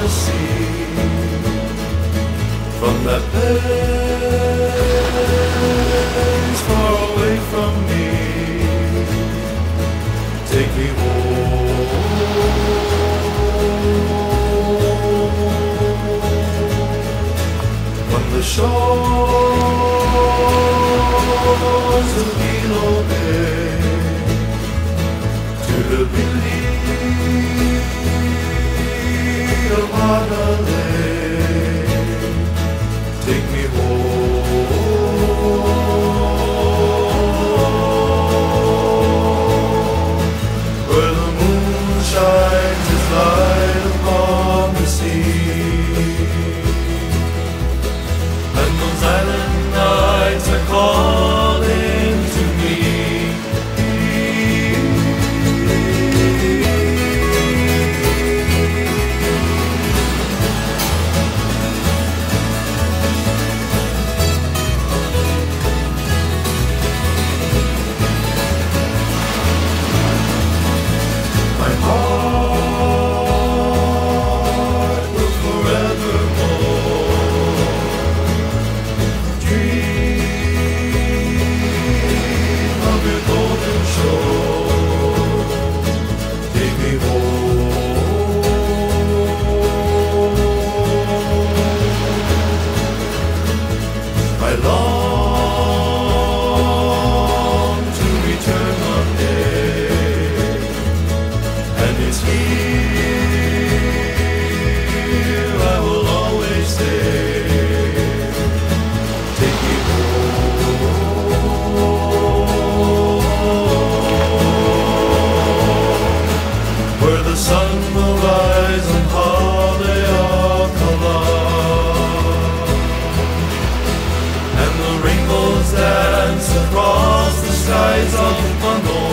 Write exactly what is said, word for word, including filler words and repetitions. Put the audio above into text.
the sea. From that place far away from me, take me home. From the shores of Hilo Bay to the beauty of Hanalei, take me home, where the moon shines its light upon the sea, and those island nights are calling to me. My heart will forevermore dream of your golden shore. Take me home. I long to return one day, and it's here I will always stay. Take me home, where the sun will rise on Haleakala, and the rainbows dance across the skies of Mahalo.